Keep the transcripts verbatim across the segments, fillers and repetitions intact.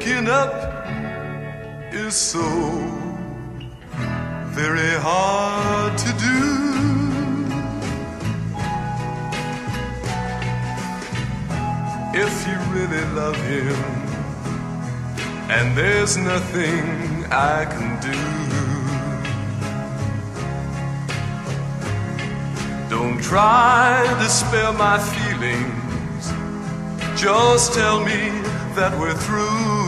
breaking up is so very hard to do. If you really love him, and there's nothing I can do, don't try to spare my feelings, just tell me that we're through,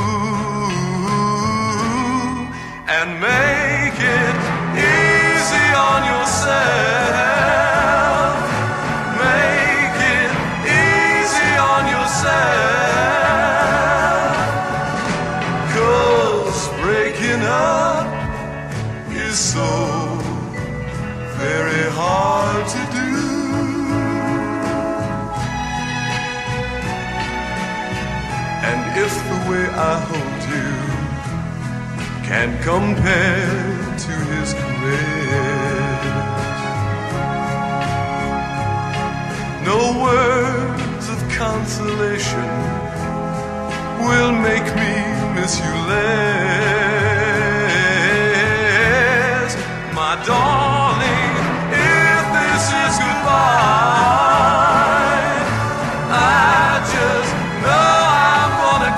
and make it easy on yourself. Make it easy on yourself, 'cause breaking up is so very hard to do. And if the way I hold you can't compare to his caress, no words of consolation will make me miss you less. My darling, if this is goodbye, I just know I'm gonna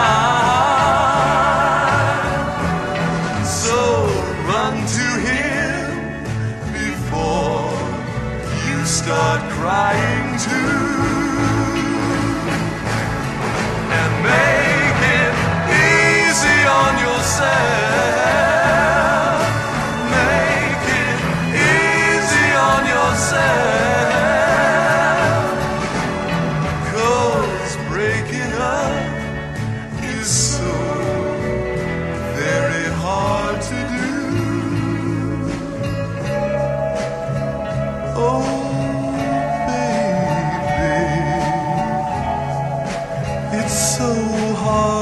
cry. So run to him before you start crying too, and make it easy on yourself. Make it easy on yourself, 'cause breaking up is so very hard to do. Oh, baby, it's so hard.